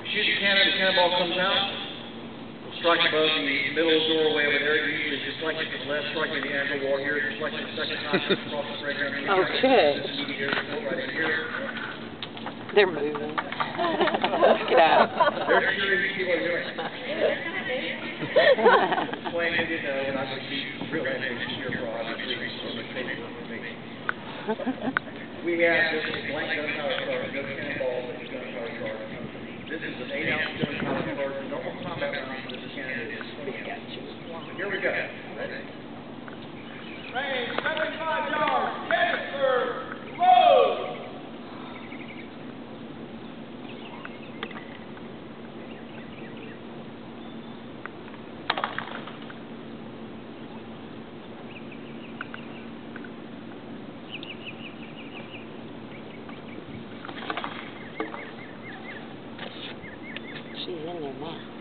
shoot the cannon, the cannonball comes out. We'll strike above the middle doorway over there. Usually just like to the left, striking the angle wall here. Just like the second time across the playground. Okay. This immediate airport right in here. They're moving. Let's get out. They're sure you see what you're doing. Explain it, you know, and I would be real animation here for obviously so much paperwork for me. We have this blank gunpowder charge, no cannonball, but gunpowder charge. This is an 8-ounce gunpowder charge. The normal combat round for this cannon is 20 ounces. So here we go. Ready? Range 75 yards. Canister. Load. She's in there now.